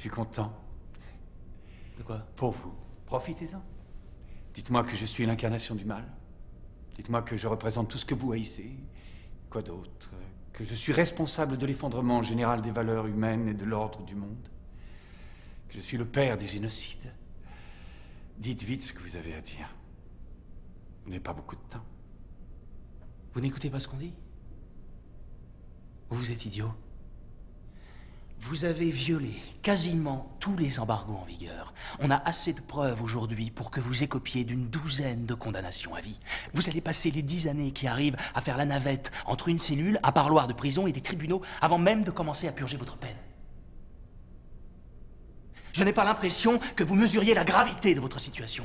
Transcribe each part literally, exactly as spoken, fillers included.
suis content. De quoi? Pour vous. Profitez-en. Dites-moi que je suis l'incarnation du mal. Dites-moi que je représente tout ce que vous haïssez. Quoi d'autre? Que je suis responsable de l'effondrement général des valeurs humaines et de l'ordre du monde. Que je suis le père des génocides. Dites vite ce que vous avez à dire. Vous n'avez pas beaucoup de temps. Vous n'écoutez pas ce qu'on dit? Vous êtes idiot. Vous avez violé quasiment tous les embargos en vigueur. On a assez de preuves aujourd'hui pour que vous écopiez d'une douzaine de condamnations à vie. Vous allez passer les dix années qui arrivent à faire la navette entre une cellule, un parloir de prison et des tribunaux avant même de commencer à purger votre peine. Je n'ai pas l'impression que vous mesuriez la gravité de votre situation.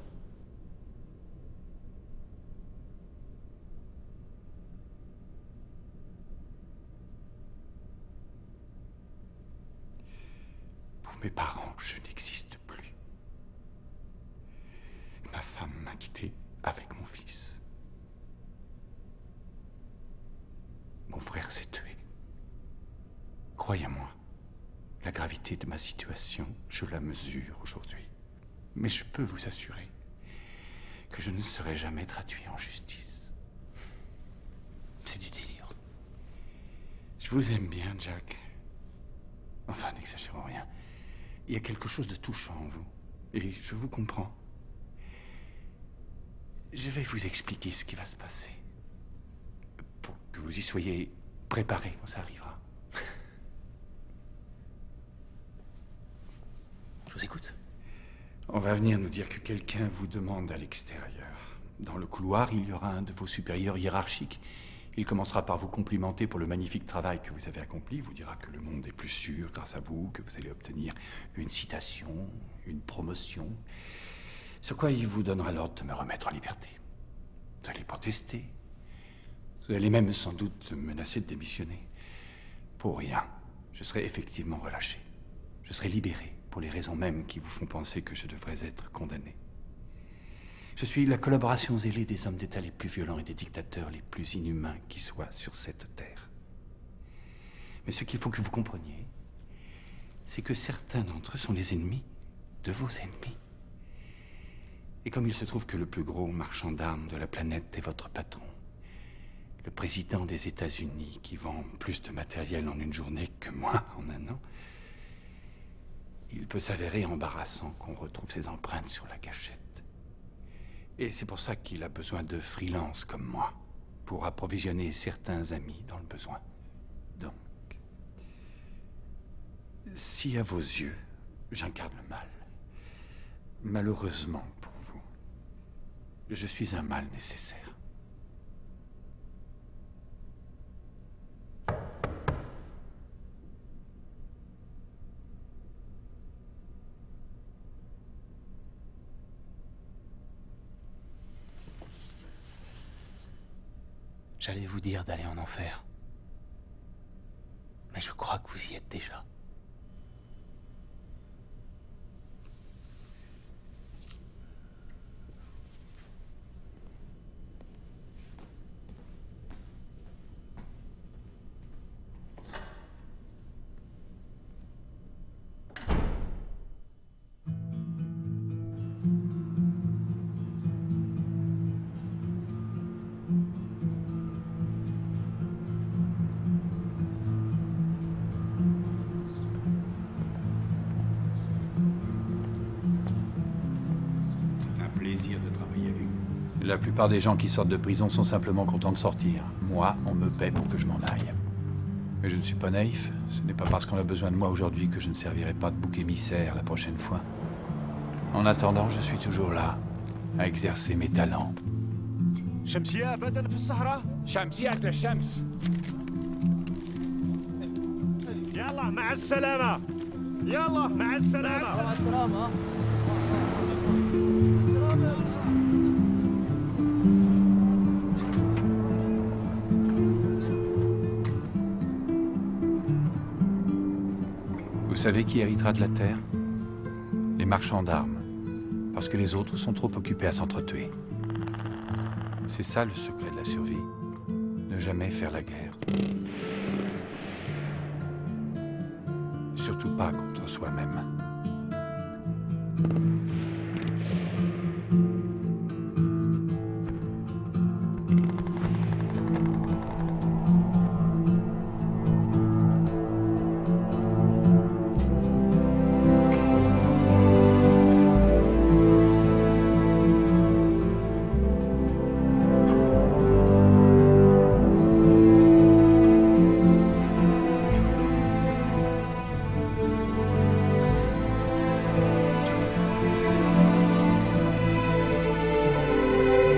Mes parents, je n'existe plus. Ma femme m'a quitté avec mon fils. Mon frère s'est tué. Croyez-moi, la gravité de ma situation, je la mesure aujourd'hui. Mais je peux vous assurer que je ne serai jamais traduit en justice. C'est du délire. Je vous aime bien, Jack. Enfin, n'exagérons rien. Il y a quelque chose de touchant en vous. Et je vous comprends. Je vais vous expliquer ce qui va se passer. Pour que vous y soyez préparés quand ça arrivera. Je vous écoute. On va venir nous dire que quelqu'un vous demande à l'extérieur. Dans le couloir, il y aura un de vos supérieurs hiérarchiques. Il commencera par vous complimenter pour le magnifique travail que vous avez accompli. Il vous dira que le monde est plus sûr grâce à vous, que vous allez obtenir une citation, une promotion. Sur quoi il vous donnera l'ordre de me remettre en liberté. Vous allez protester. Vous allez même sans doute menacer de démissionner. Pour rien, je serai effectivement relâché. Je serai libéré pour les raisons mêmes qui vous font penser que je devrais être condamné. Je suis la collaboration zélée des hommes d'État les plus violents et des dictateurs les plus inhumains qui soient sur cette terre. Mais ce qu'il faut que vous compreniez, c'est que certains d'entre eux sont les ennemis de vos ennemis. Et comme il se trouve que le plus gros marchand d'armes de la planète est votre patron, le président des États-Unis qui vend plus de matériel en une journée que moi en un an, il peut s'avérer embarrassant qu'on retrouve ses empreintes sur la gâchette. Et c'est pour ça qu'il a besoin de freelance comme moi, pour approvisionner certains amis dans le besoin. Donc, si à vos yeux, j'incarne le mal, malheureusement pour vous, je suis un mal nécessaire. J'allais vous dire d'aller en enfer. Mais je crois que vous y êtes déjà. La plupart des gens qui sortent de prison sont simplement contents de sortir. Moi, on me paie pour que je m'en aille. Mais je ne suis pas naïf. Ce n'est pas parce qu'on a besoin de moi aujourd'hui que je ne servirai pas de bouc émissaire la prochaine fois. En attendant, je suis toujours là, à exercer mes talents. شمسية أبدا في الصحراء؟ شمسية للشمس. يلا مع السلامة. يلا مع السلامة. مع السلامة. Vous savez qui héritera de la terre? Les marchands d'armes. Parce que les autres sont trop occupés à s'entretuer. C'est ça le secret de la survie. Ne jamais faire la guerre. Surtout pas contre soi-même.